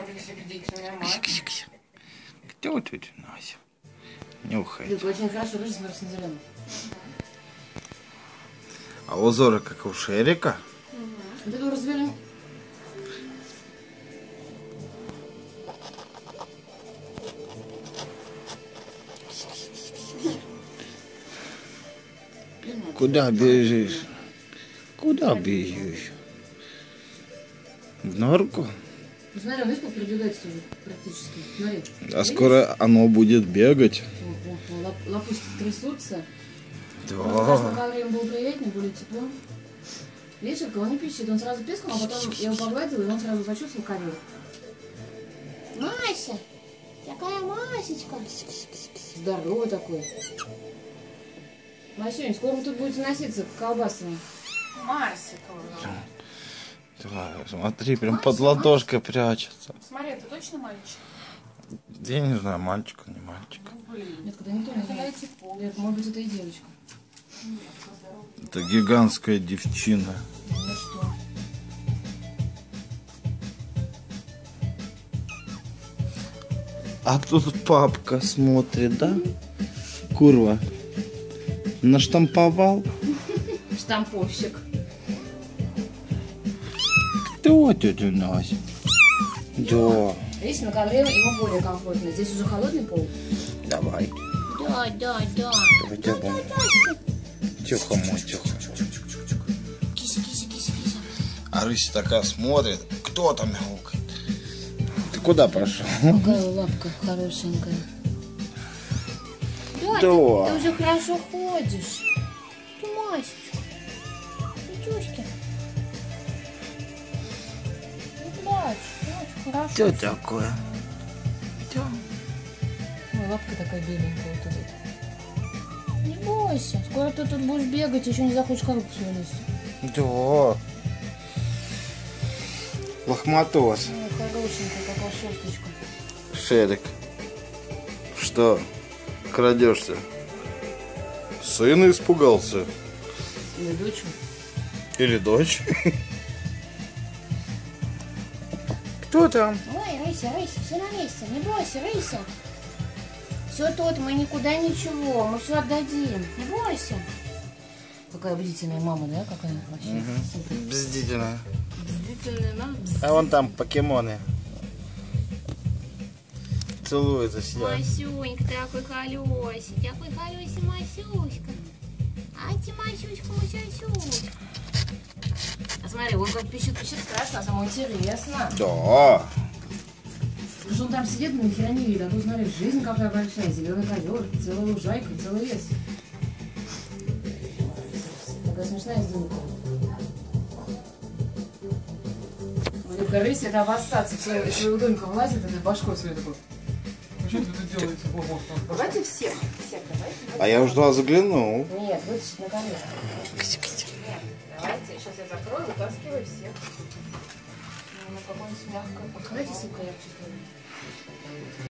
Кто тут у нас? Нюхает. Это очень хорошо, рыжий смотрится на зеленый. А узоры как у Шерика? Вот это разберем. Куда бежишь? Куда бежишь? В норку? Смотри, видишь, как передвигается тоже практически. Смотри. А скоро оно будет бегать. Лапушки трясутся. Да. Пока время было приятнее, более тепло. Видишь, как он не пищит, он сразу пискнул, а потом я его погладила, и он сразу почувствовал ковер. Мася! Какая Масечка! Здоровый такой. Масюнь, скоро вы тут будете носиться колбасами. Марсик уже. Да, смотри, прям под ладошкой прячется. Смотри, это точно мальчик? Я не знаю, мальчик, не мальчик. Нет, когда никто не знает. Нет, может быть, это и девочка. Это гигантская девчина. Ну что? А тут папка смотрит, да? Курва. Наштамповал. Штамповщик. Кто тут у нас? Да. Видишь, на ковре ему более комфортно. Здесь уже холодный пол. Давай. Да. Давай, давай. Тихо, мой, тихо. Кися. А рысь такая смотрит. Кто там мяукает? Ты куда пошел? Какая лапка хорошенькая. Да. Ты уже хорошо ходишь. Ты Масечка. Петюшки. Не плачь, хорошо. Что такое? Ой, лапка такая беленькая вот эта. Не бойся. Скоро ты тут будешь бегать, еще не захочешь коробку свою нести. Да. Лохматос. Ой, хорошенькая какая шерсточка. Шерик. Что? Крадешься? Сына испугался? Или дочь. Или дочь? Кто там? Ой, Рыся, все на месте. Не бойся, Рыся. Все тут, мы никуда ничего, мы все отдадим. Не бойся. Какая бдительная мама, да? Какая вообще? Супер. Бздительная. Бдительная мама. А вон там покемоны. Целуются все. Масюнька, такой колесик, Масюська. А ты, Масюська, Масюська. А смотри, он как пищит страшно, а самому интересно. Да. Потому что он там сидит, ни хера не видит. А тут, смотри, жизнь какая большая, зеленый ковер, целая лужайка, целый лес. Такая смешная издалека. Только рысь, это обоссаться, из своего домика влазит, это башкой свою такой. Что ты тут делаете? Давайте всех, давайте. А я уже туда заглянул. Нет, вытащить на ковер. Нет, давайте, сейчас я закрою, вытаскиваю всех. Ну, какое-нибудь мягкое. Давайте, сука, я чувствую.